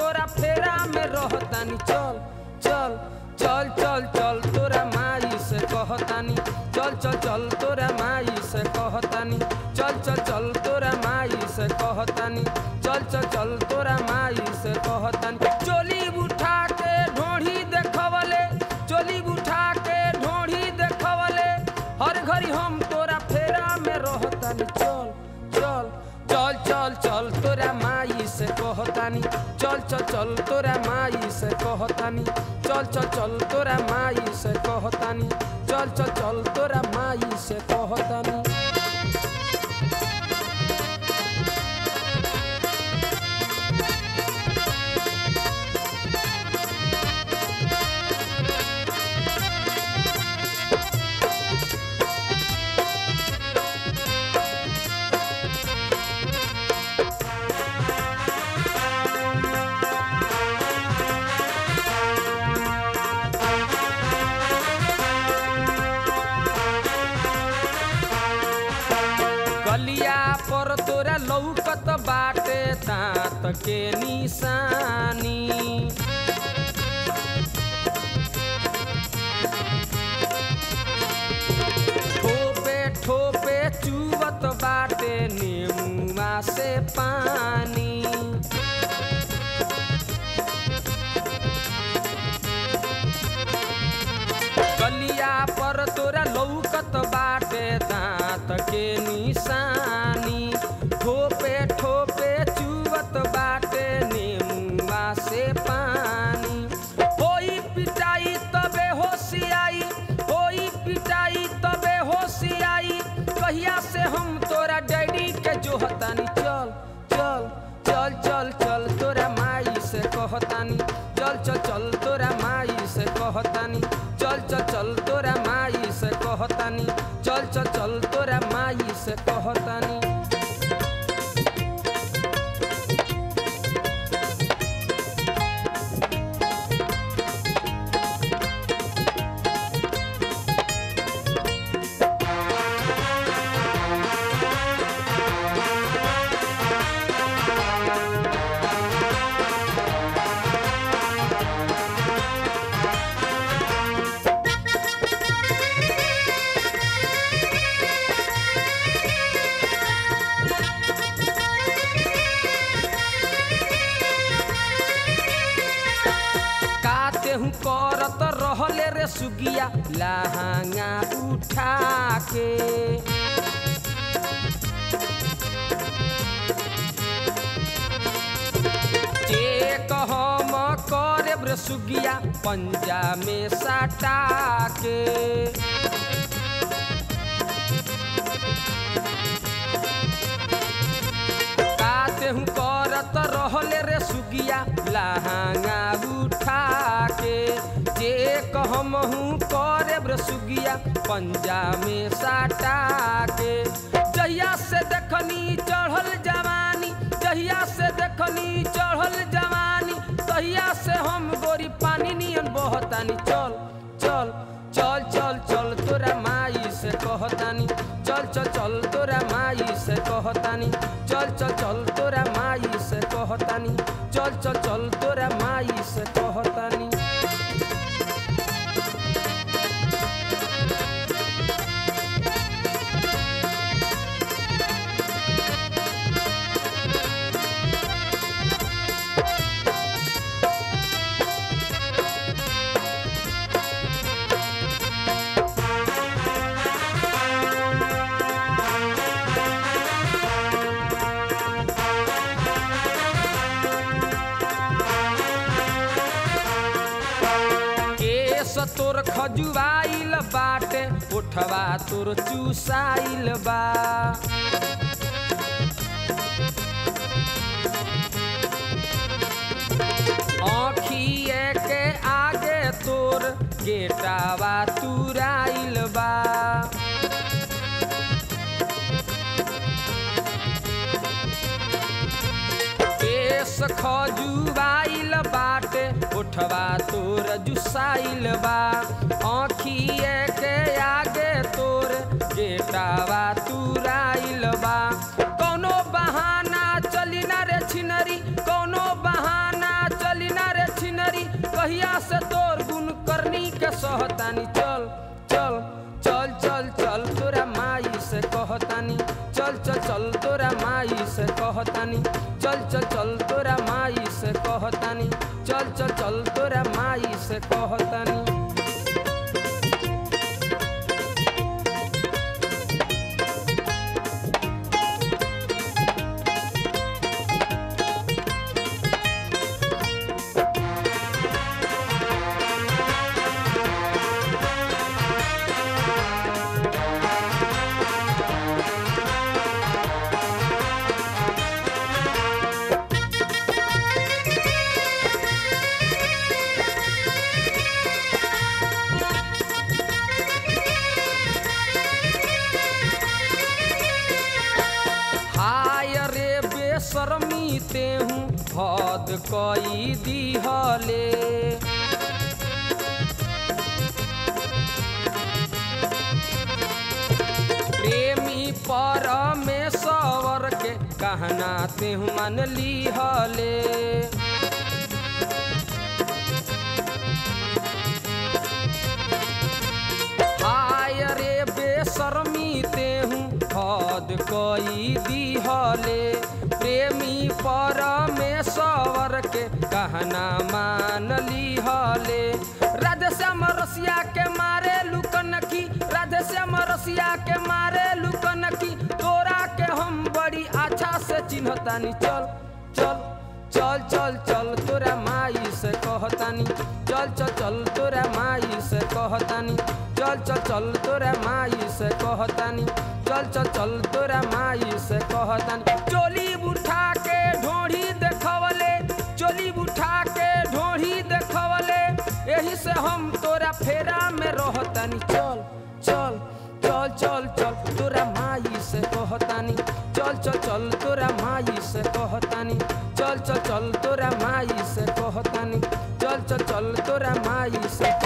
तोरा फेरा में रहतानी चल चल चल चल चल तोरा माई से कहतानी चल चल चल तोरा माई से कहतानी चल चल चल तोरा माई से कहतानी चल चल चल तोरा माई से कहतानी चोली उठा के ढोढ़ी देखवले चोली उठा के ढोढ़ी देखवले हर घड़ी हम तोरा फेरा में रहतानी चल चल चल चल चल तोरा माई से कहतानी चल चल चल तोरा माई से कहतानी चल चल चल तोरा माई से कहतानी चल चल चल तोरा माई से कहतानी। गलिया पर तोरा लौकत बाटे दांत के निशानी ठोपे ठोपे चुवत बाटे नेमुआ से पानी गलिया पर तोरा लौकत बाटे दांत के निशानी ठोपे ठोपे चुवत बाटे नेमुआ से पानी होई पिटाई तबे होशियाई होई पिटाई तबे होशियाई कहिया से हम तोरा डैडी के जोहतानी चल चल चल चल चल तोरा माई से कहतानी चल चल चल तोरा माई से कहतानी चल चल चल तोरा माई से कहतानी चल चल चल तोरा माई से कहतानी। हूँ करत रहले रे सुगिया लहंगा उठा के चेक हम करे रे सुगिया पंजा में सटा के हूँ करत रहले रे सुगिया लहंगा उठा के जे कहम हूँ करे रे सुगिया पंजा में सटा के जहिया से देखनी चढ़ल जवानी जहिया से देखनी चढ़ल जवानी तहिया से हम गोरी पानी नियन बहतानी चल चल चल चल चल तोरा माई से कहतानी चल चल चल तोरा माई से कहतानी चल चल चल तोरा माई से कहतानी चल चल चल तोरा माई से कहतानी। तोर खजुआइल बाटे उठवा तोर चुसाइल बा आँखिए के आगे तोर गेटावा तुराइल बा खजुआइल बाटे उठवा तोर जुसाइल बा आँखिए के आगे तोर गेटावा तुराइल बा कौनो बहाना चली ना रे छिनरी कौनो बहाना कहिया से तोर गुण करनी के सहतानी चल चल चल चल चल तोरा माई से कहतानी चल चल चल तोरा माई से कहतानी चल चल चल तोरा माई से कहतानी चल चल चल तोरा माई से कहतानी। शर्मी तेहू हद कई दिहले प्रेमी परमेश्वर के कहना तेहू मान लिहले। हाय रे बेशर्मी तेहू हद कई दिहले प्रेमी परमेश्वर के कहना मान लिहले। राधे श्याम रसिया के मारे लुकनखी राधे श्याम रसिया के मारे लुकनखी तोरा के हम बड़ी अच्छा से चिन्हतानी चल चल चल चल चल तोरा माई से कहतानी चल चल चल तोरा माई से कहतानी चल चल चल तोरा माई से कहतानी चल चल चल तोरा माई से कहतानी। चोली उठा के ढोढ़ी देखवले चोली उठा के ढोढ़ी देखवले यही से हम तोरा फेरा में रहतानी चल चल चल चल चल तोरा माई से कहतानी चल चल चल तोरा माई से कहतानी चल चल चल तोरा माई से कहतानी चल चल चल तोरा माई से